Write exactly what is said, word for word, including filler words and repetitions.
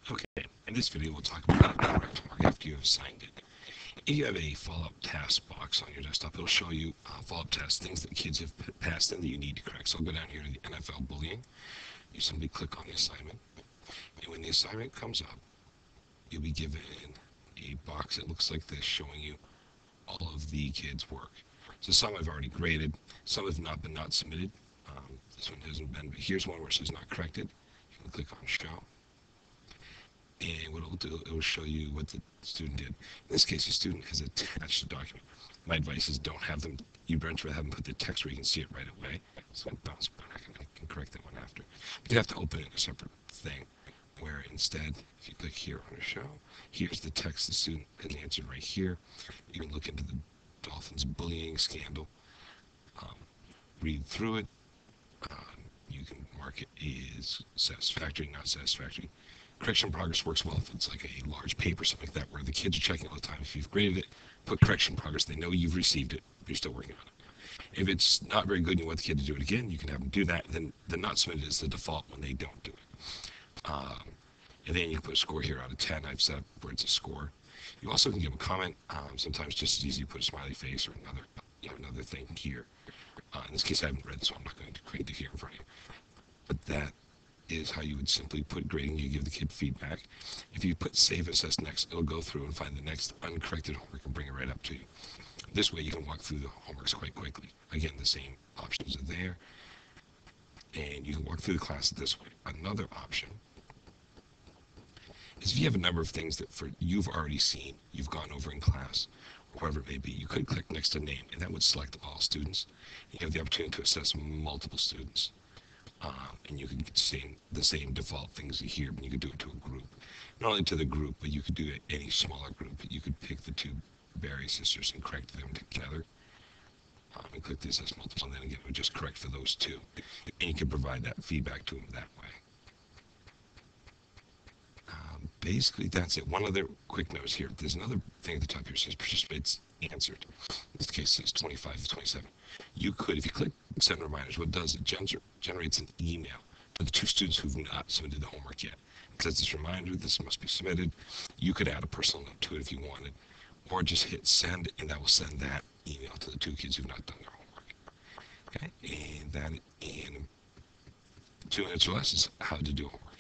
Okay, in this video we'll talk about how to correct homework after you have assigned it. If you have a follow-up task box on your desktop, it'll show you uh, follow-up tasks, things that kids have passed in that you need to correct. So I'll go down here to the N F L bullying. You simply click on the assignment, and when the assignment comes up, you'll be given a box that looks like this showing you all of the kids' work. So some I've already graded, some have not been not submitted. Um, this one hasn't been, but here's one where it says not corrected. You can click on show. And what it'll do, it will show you what the student did. In this case, the student has attached a document. My advice is don't have them, you'd rather have them put the text where you can see it right away. So I bounce back and I can correct that one after. But you have to open it in a separate thing, where instead, if you click here on a show, here's the text the student has answered right here. You can look into the Dolphins bullying scandal, um, read through it. Um, you can mark it as satisfactory, not satisfactory. Correction progress works well if it's like a large paper, something like that, where the kids are checking all the time. If you've graded it, put correction progress. They know you've received it, but you're still working on it. If it's not very good and you want the kid to do it again, you can have them do that. Then the not submitted is the default when they don't do it. Um, and then you can put a score here out of ten. I've set up where it's a score. You also can give a comment. Um, sometimes just as easy to put a smiley face or another, you know, another thing here. Uh, in this case, I haven't read, so I'm not going to create it here in front of you. But that is how you would simply put grading. You give the kid feedback. If you put save assess next, it'll go through and find the next uncorrected homework and bring it right up to you. This way you can walk through the homeworks quite quickly. Again, the same options are there, and you can walk through the class this way. Another option is if you have a number of things that for you've already seen, you've gone over in class, or whatever it may be, you could click next to name, and that would select all students. You have the opportunity to assess multiple students. Um, and you can get the same, the same default things here, but you could do it to a group. Not only to the group, but you could do it any smaller group. You could pick the two Barry sisters and correct them together. Um, and click the assess multiple, and then again, it would just correct for those two. And you can provide that feedback to them that way. Um, basically, that's it. One other quick note here. There's another thing at the top here that says participates answered. In this case, it's twenty-five to twenty-seven. You could, if you click send reminders, what it does, it gener generates an email to the two students who've not submitted the homework yet. It says this reminder, this must be submitted. You could add a personal note to it if you wanted, or just hit send, and that will send that email to the two kids who've not done their homework. Okay, and that in two minutes or less is how to do homework.